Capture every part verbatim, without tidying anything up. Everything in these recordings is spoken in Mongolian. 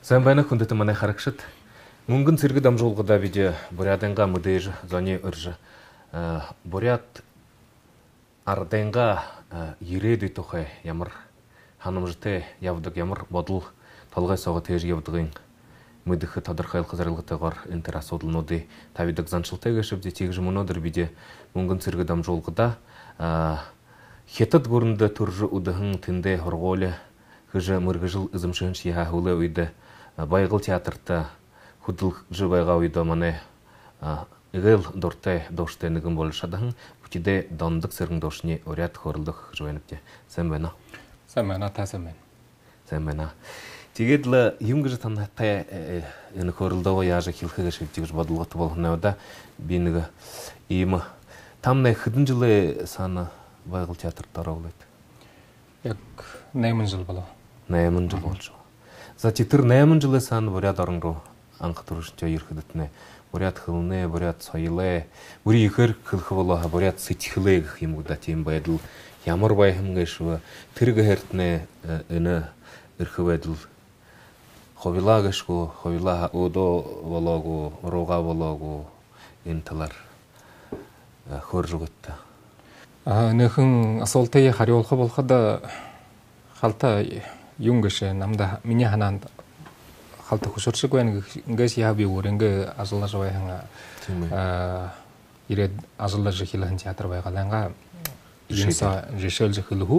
Замбайна хүндэт манай харагшид мөнгөн цэрэг дамжуулгада бид буряданга мөдэж зоны өрж бурят арденга ирээд тухай ямар ханамжтай явдаг ямар бодол толгой сого тэж явдагын мэдэх тодорхойлох зорилготойгоор энэ төр асуудлуудыг тавидаг заншилтайг шивдэ тэгж мөнөдөр бид мөнгөн цэрэг дамжуулгада хятад гүрэнд төрж үдхэн тэндэ хоргоол хэж мөргөжл эзэмшэнч яа хөлөө үед Байгал театрта хөдөлж байгаа үед манай эгэл дуртай дууштай нэгэн бол шадахан бүчидэ дондог сэргэн дуушны уряд хөрлөх гэж байна гэдэг. Сайн байна. Сайн байна, та сайн байна. Сайн байна. Тэгээд л юм гэж тантай энэ хөрлөдөө яаж хэлхээ шивж бодлогот болно да. Би нэг ийм тамны хэдэн жилээ сана Байгал театрт ороолээд. Яг найман жил болов. найман жил болж байна. За тэр найман жилээ сана буряд орон руу анх төрөшчөө ирэхэдэтнэ буряд хөлнэ буряд соёлээ бүрий ихэр хэлэх болоо буряд сэтгэлээ гэх юм уу да тийм байдал ямар байхам гэшв тэрэг хэртнэ энэ эрх байдал ховила гэшгүй ховила өдөө болоогүй рууга болоогүй энэ талаар хөржгөт а нөхөн асуултыг хариулах болоход халта юм гэшэ намда миний ханаанд халта хөшөршиг байна ингээс яа би өрөнгө ажлаж байхan а ирээд ажлаж хэлхэн театр байгаланга юмса жишээлж хэлхүү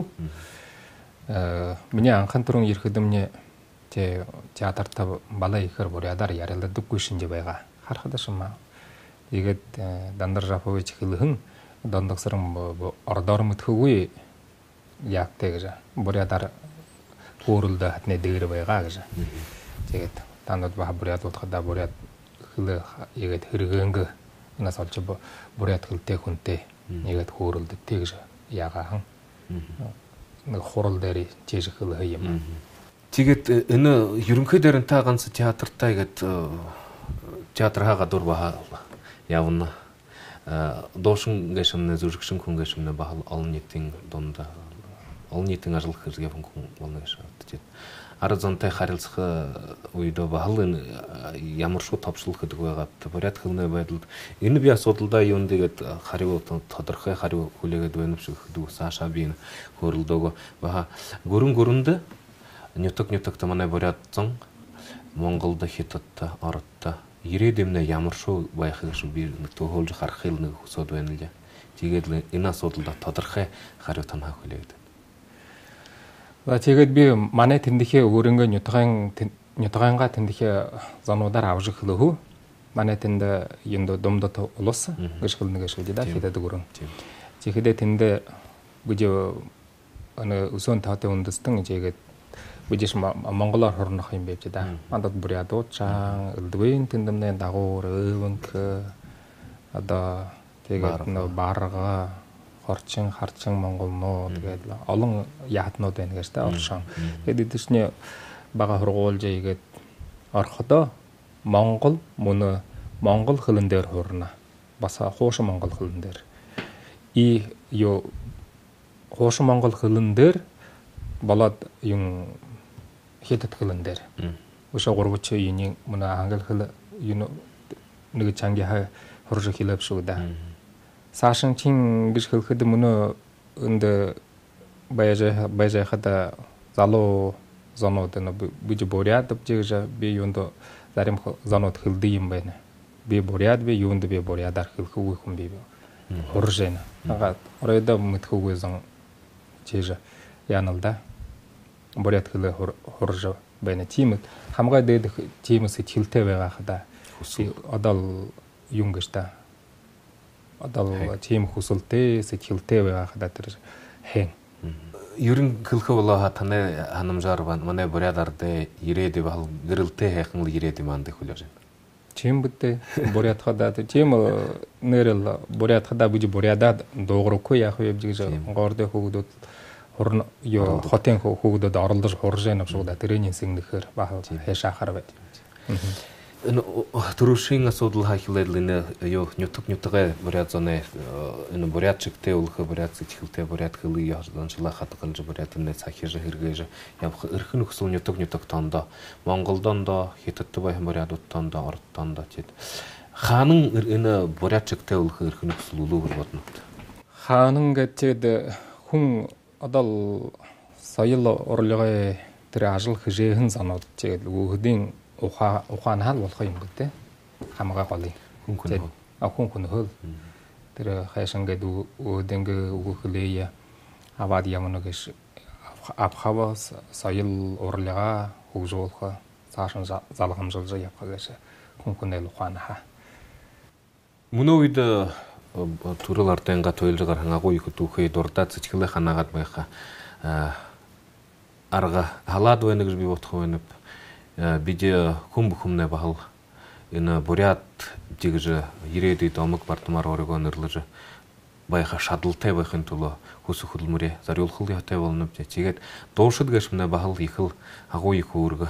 а миний анхан түрэн ирэхэдэмне те театрта балаа ихэр бурядар ярилдаггүй шинжээ байгаа харахад шимаа тэгээд дандар жапович хэлхэн дондогсрын ордоор мэтхүүгүй яагтай гэж бурядар хөөрөлдө хатны дээр байгаа гэж. Тэгээд танад баха буряд утгада буряд хэл ягээд хэрэгэнг нас олж буряд хэлтэй хүнтэй ягээд хөөрөлдө тэгж ягахан. Нэг хурал дээр чиж хэл юм. Тэгээд энэ ерөнхий дээр та ганц театртай гээд театр хаа гадуур баха явна. Доошин гэшмнэ зүрхшин хүн гэшмнэ баха олон нийтийн дунд олон нийтийн ажил хэрэгжих хүн болно гэж бодож байна. Ара зонтой харилцах үед бахал ямар шүү товчлох гэдэг байгаа. Буряд хэлний байдалд энэ би асуудалдаа юунд тэгээд хариу тодорхой хариу хүлээгээд байна шүү гэдэг саашаа би хөрөлдөөгөө баха гөрөн гөрөнд нютаг нютагт манай буряд зон Монголд хятадта ородта ирээд юмна ямар шүү байхыг шүү би төхөөлж харах хэл нэг хүсэж байна л. Тэгээд энэ асуудалд тодорхой хариу танаа хүлээгээд За тэгээд би манай тэндихээ өөрөнгөө нютгаан нютгаанга тэндихээ зануудаар авж эхлэв. Манай тэнд юунд домдот улус гэж хэлнэ гэж хэлдэг да хятад гөрөн. Тэгэхдээ тэнд бүж аны өсөн таатай үндэстэн жигээд бүжиш монголоор хорнох юм байж да. Мандад бурядууд чаан элдвэн тэндэмнэ дагуур өвөнк одоо тэгээд нөө барга хорчин харчин монгол нуу тэгээд олон яатнууд байна гэж та оршин. Тэгээд эдгэрчний бага хургуулж ийгээд орходоо монгол мөн монгол хэлэн дээр хурна. Бас хуушин монгол хэлэн дээр. И ё хуушин монгол хэлэн дээр болоод юм хятад хэлэн дээр. Өшөө гурвч юуны мөн англи хэл юу нэг чанги хурж хэлэв шүү да. Сашин чин гэж хэлэхэд мөн энд баяжаа баяжаахада залуу зонууд нь биж буряд гэж би юунд зарим зонууд хэлдэг юм байна. Би буряд би юунд би бурядаар хэлэхгүй хүн би хурж байна. Нагаад оройдоо мэдхүүгүй зон чиж яанал да. Буряд хэлээ хурж байна. Тийм хамгаа дээд тийм сэтгэлтэй байгаа хада. Одоо юм гэж та одоо тийм хүсэлтэй сэтгэлтэй байгаа хадаа тэр хэн ерөн хэлэх болоо таны ханамжаар манай бурядард ирээд бал гэрэлтэй хайхан л ирээд юм анд хүлээж байна. Тийм битээ буряд хадаа тийм нэрэл буряд хадаа биж бурядад дуугарахгүй яах вэ гэж гоордын хөвгдөд хурн ёо хотын хөвгдөд оролдож хурж яана шүү да тэрний сэгнэхэр баа хайшаахаар байд. турушин асуудал хахилэдлине ё нютук нютугэ бурят зоне ин бурят чигтэй улха бурят сэтгэлтэй бурят хылы яжданчлаа хатгалж бурят нэ цахижа хэрэгэж явх эрхэн өксөл нютук нютук тондо Монголдон до хятадтай баян бурятуудтон до ордтон до тэд хаанын ин бурят чигтэй улха эрхэн өксөл улуур бодно хаанын гэтэд хүн одол соёл орлогоо тэр ажил хижээхэн санаад тэгээд өгдийн ухаан ухаан хаал болох юм гэдэг хамгаа голын хүн хүн а хүн хүн хөл тэр хайшин гэдэг өдөнгө өгөхлээ аваад ямар нэг авхавас соёл орлогоо хөгжүүлэх цаашин залгамжуулж явах гэж хүн хүн ухаан хаа мөнөө үед төрөл арденга тойлжгаар хангаагүй их дүүхээ дурдаа цэцгэлээ ханаагаад байха арга халаад байна гэж би бодох байна биде хүм бүхэмнэ бахал энэ бурят жигж ирээдүйд омог бардмаар оройгоо нэрлэж байха шадалтай байхын тулд хүс хөдөлмөрөө зориулах яатай болно бэ тэгээд дуушид гэшмнэ бахал ихэл агуу их үүрэг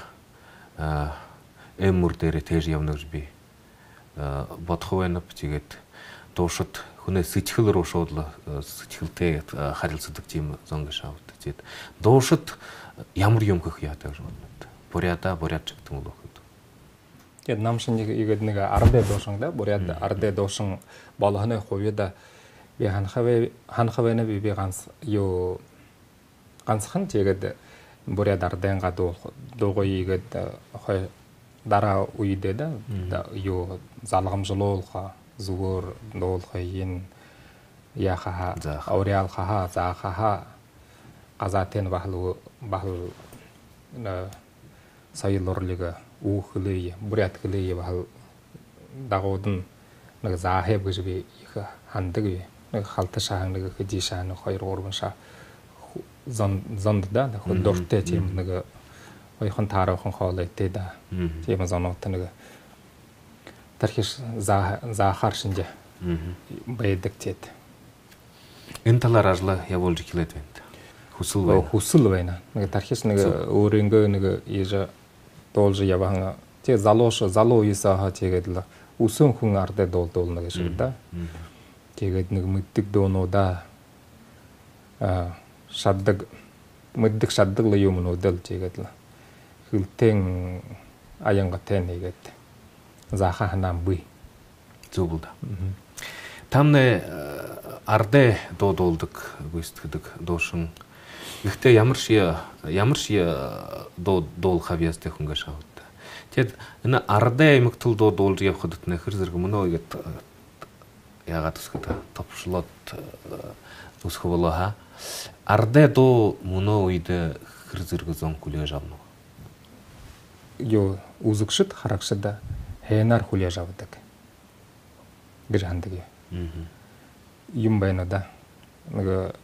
эмүр дээр тэж явна гэж би бодох байна тэгээд дуушид хүнээ сэтгэл рүү шууд сэтгэлтэй харилцдаг тийм зон гэж авд тэгээд дуушид ямар юм хөх яатай гэж бодно бурята бурят чигтэн л өгд. Тэгээд намшин игэд нэг ардэ доошин да бурят ардэ доошин болгоны хувьда би ханхавэ ханхавэна би би ганц юу ганцхан тэгээд бурят ардэн гадуу дуугой игэд хой дараа үедээ да юу залгамжлуулах зүгээр дуулах ин яха ауриал хаха заахаха газатен бахал бахал на соёл орлого үхлээ бурят хлээ бахал дагуудын нэг заахэ гэж би их хандаг би нэг халта шаан нэг хэди шаан хоёр гурван шаа зон зонд да хөдөртэй тийм нэг ойхон таархан хоолойтэй да тийм зонот нэг тархиш за заахар шинжэ байдаг тийм энэ талаар ажлаа явуулж эхлэв байна хүсэл байна хүсэл байна нэг тархиш нэг өөрөнгөө нэг ийж дуулж явахан тий залууш залуу юусаа тэгээд л үсэн хүн ардэ дуулдуулна гэж шиг да. Тэгээд нэг мэддэг дуунуудаа а шаддаг мэддэг шаддаг л юмнуудаа л тэгээд л хилтэн аянгатай нэгэд заха ханам буй зүгэл да. Тамны ардэ дуудуулдаг гүйцэтгэдэг дуушин ихтэй ямар ши ямар ши дуу дуул хавьяастай хүн гэж авд. Тэгэд энэ ардэ эмэгтэл дуу дуулж явхад нэ хэр зэрэг мөнөө игээд яагаад төсгөд товшлоод төсгөө болоо ха. Ардэ дуу мөнөө үед хэр зэрэг зон хүлээж авна. Юу үзэгшд харагшд хэнаар хүлээж авдаг. Гэж хандаг юм. Юм байна да. Нэг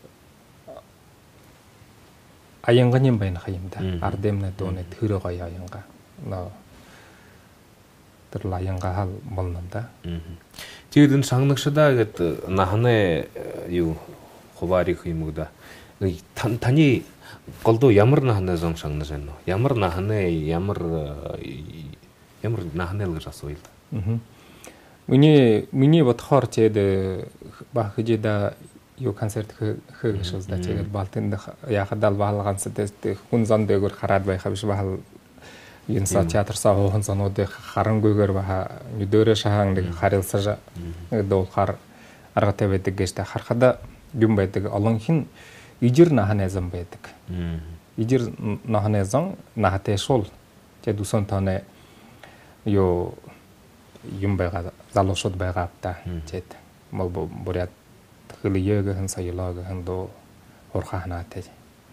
аянганын байна хаимда ардемна дууны төрөө гоё аянга нөө тэр аянга хал болнонда тэгээд энэ сангнагшдаа гэд нахны юу хуваарих юм уу да таны голдоо ямар нахны зон сангнаж байна уу ямар нахны ямар ямар нахны л гэж асууя л миний миний бодохоор тэгээд баг хэжэда юу концерт хөөс да тэгээд балтын яхадал баалганс тест хүн зон дээгөр хараад байхаа биш баал юнса театр саа хохон зонууд харангүйгээр баха нүдөрө шахан нэг харилцаж нэг дуулахаар аргатай байдаг гэж та харахад юм байдаг олон хин ижир наханазан байдаг ижир наханазан нахатай шул тэгээд усан таны юу юм байгаа залуушууд байгаа та тэгээд мал бурят хөлиега саялага хандо орхахнаатай.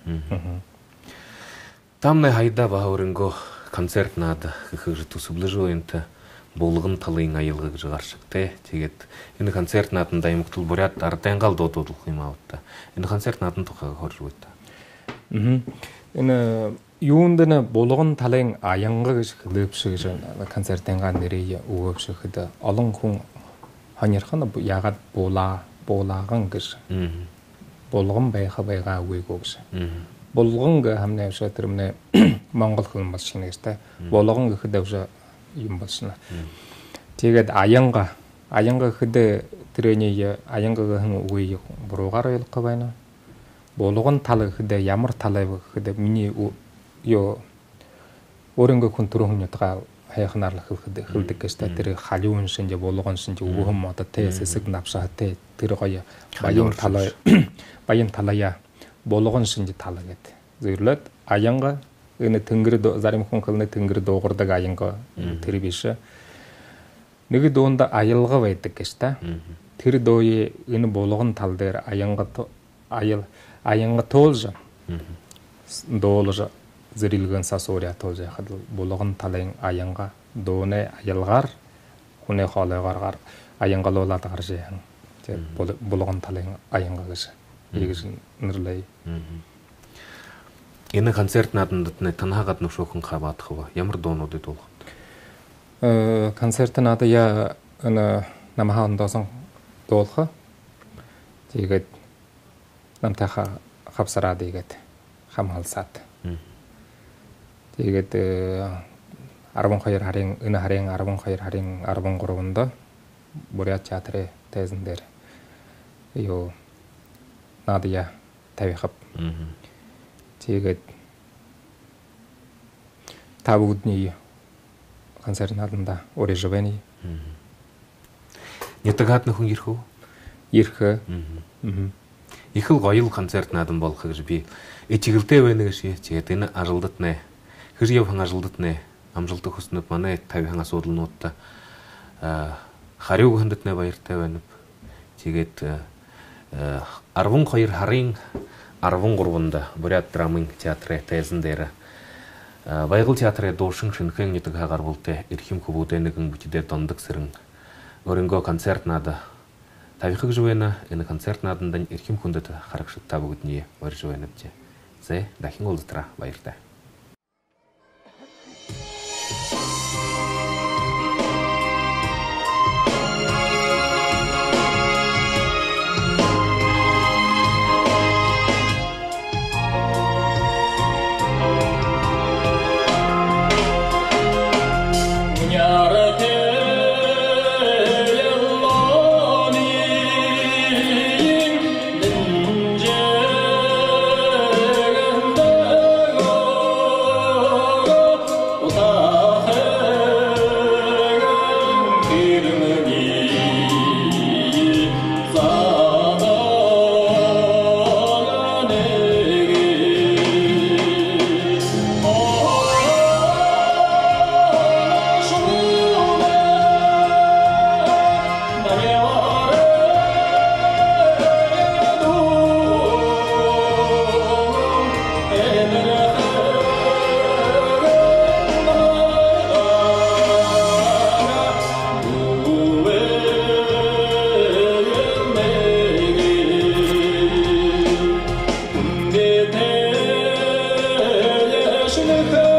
Тамны хайда бааврынго концерт наад хэр төсөглөжөөнт булган талын аялга гэж гаршигтэй. Тэгээд энэ концерт нааданда эмэгтэл бурят ардангал дуудуулах юм аа та. Энэ концерт наадан тухайг хорж үү та. Аа. Энэ юунд нэ булган талын аянга гэж хэлбшиг концертынга нэрээ өгөвшөхэд олон хүн ханьярхан ягаад буулаа буулаган гэж булган байха байгаа үегүй гэж. Булган гэ хамнаа шатэрмнэ Монгол хүн маш шинэ гэжтэй. Булган гэхэд авша юм болсна. Тэгээд аянга аянга хөдө тэрэний аянгагийн үгүй буруугаар ойлгох байна. Болгон тал хөдө ямар талай хөдө миний ёо өөрөнгө хүн төрөн хүнийгээ хайхнаар л хөдө хөдө гэжтэй тэр халиун шинж болгон шинж өвгөн мод тэ сэсэг навшаа тэ тэр гоё баян талай баян талая болгон шинж тал гэдэг. Зөвлөд аянга энэ тэнгэр зарим хүн хэлнэ тэнгэр дуугардаг аянга тэр биш. Нэг дуунд аялга байдаг гэж та. Тэр дууи энэ болгон тал дээр аянга аял аянга тоолж доолж зэрэлгэн сасууря тоолж яхад болгон талын аянга дууны аялгаар хүнээ хоолойгоор аянгалуулаад гарч яхан. Тэр болгон талын аянга гэж ийгэж нэрлэе. Энэ концерт надад танхагаад нөхшөөхөн хаваадах ба ямар дуунуудыг дуулах? Э концерт надад я ана намахан досон дуулах. Тэгээд намтаха хавсараад игээд хамхалсаад. Тэгээд арван хоёр харын энэ харын арван хоёр харын арван гуравнд Бурят театрын тайзан дээр ёо надя тавихап. Тэгээд та бүгдний концерт нааданда орежвэни. Нятагат нөхөн ирэх үү? Ирэх. Их л гоё концерт наадан болох гэж би ичгэлтэй байна гэж тэгээд энэ ажлдат нэ. Хэр яв хан ажлдат нэ. Амжилт хүснэд манай тавихын асуудалнуудаа хариуг хөндөд нэ баяртай байна. Тэгээд арван хоёр харын арван гуравнд Бурят драмын театрын тайзан дээр Баягал театрын дуушин шинхэн нэг хагаар бүлтэй эрхэм хөвгүүдээ нэгэн бүтдээр дондог сэрэн өөрөнгөө концерт наада тавихыг жвэна энэ концерт нааданд эрхэм хүндэд харагштай бүгдний орж байна гэж. Зэ дахин уулзтраа баяртай. Look